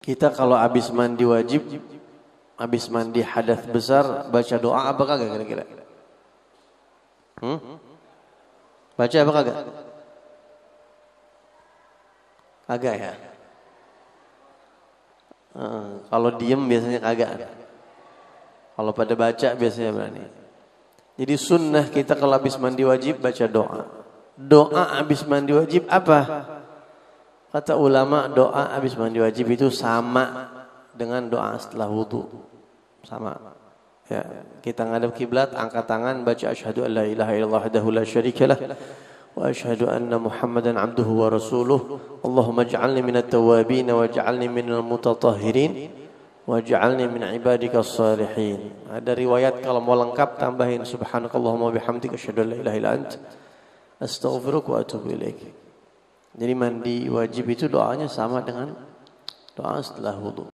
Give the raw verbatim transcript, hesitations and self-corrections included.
Kita kalau habis mandi wajib, habis mandi hadas besar, baca doa apa kagak kira-kira? Hmm? Baca apa kagak? Kagak ya? Uh, kalau diem biasanya kagak. Kalau pada baca biasanya berani. Jadi sunnah kita kalau habis mandi wajib baca doa. Doa habis mandi wajib apa? Kata ulama doa habis mandi wajib itu sama dengan doa setelah wudu. Sama. Ya, kita ngadep kiblat, angkat tangan, baca asyhadu an la ilaha illallah wahdahu la syarikalah wa asyhadu anna Muhammadan abduhu wa rasuluh. Allahumma ij'alni minat tawwabin waj'alni minal mutatahhirin waj'alni min ibadikas salihin. Ada riwayat kalau mau lengkap tambahin subhanakallahumma bihamdika asyhadu an la ilaha illa anta astaghfiruka wa atubu ilaik. Jadi mandi wajib itu doanya sama dengan doa setelah wudu.